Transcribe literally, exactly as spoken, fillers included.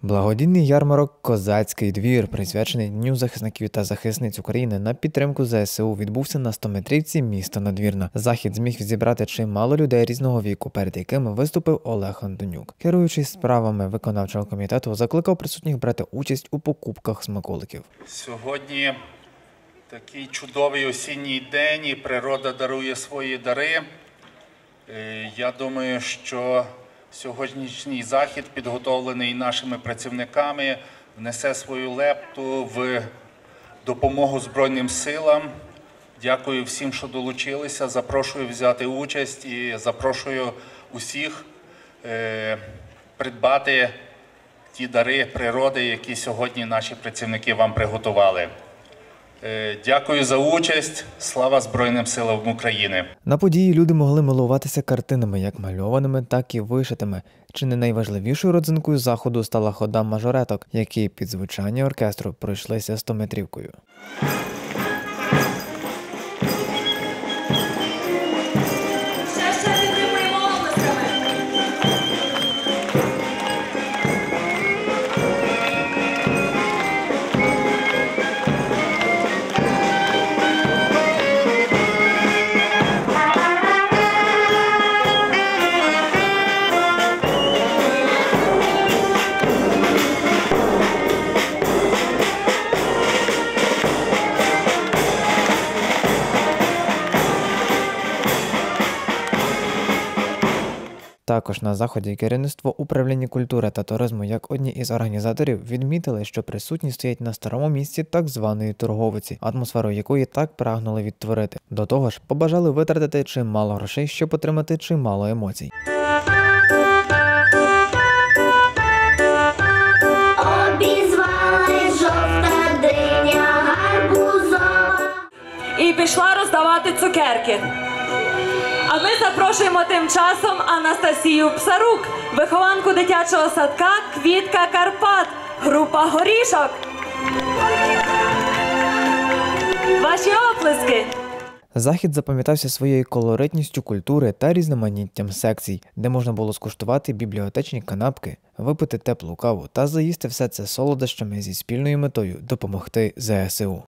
Благодійний ярмарок «Козацький двір», присвячений Дню захисників та захисниць України на підтримку зе ес у, відбувся на Стометрівці міста Надвірна. Захід зміг зібрати чимало людей різного віку, перед якими виступив Олег Антонюк. Керуючись справами виконавчого комітету, закликав присутніх брати участь у покупках смаколиків. Сьогодні такий чудовий осінній день, і природа дарує свої дари. Я думаю, що сьогоднішній захід, підготовлений нашими працівниками, внесе свою лепту в допомогу Збройним силам. Дякую всім, що долучилися, запрошую взяти участь і запрошую усіх е, придбати ті дари природи, які сьогодні наші працівники вам приготували. Дякую за участь. Слава Збройним силам України. На події люди могли милуватися картинами, як мальованими, так і вишитими. Чи не найважливішою родзинкою заходу стала хода мажореток, які під звучання оркестру пройшлися стометрівкою. Також на заході керівництво управління культури та туризму як одні із організаторів відмітили, що присутні стоять на старому місці так званої торговиці, атмосферу якої так прагнули відтворити. До того ж, побажали витратити чимало грошей, щоб отримати чимало емоцій. Обізвалась жовта диня гарбузова і пішла роздавати цукерки. А ми запрошуємо тим часом Анастасію Псарук, вихованку дитячого садка «Квітка Карпат», група «Горішок». Ваші оплески! Захід запам'ятався своєю колоритністю культури та різноманіттям секцій, де можна було скуштувати бібліотечні канапки, випити теплу каву та заїсти все це солодощами зі спільною метою – допомогти зе ес у.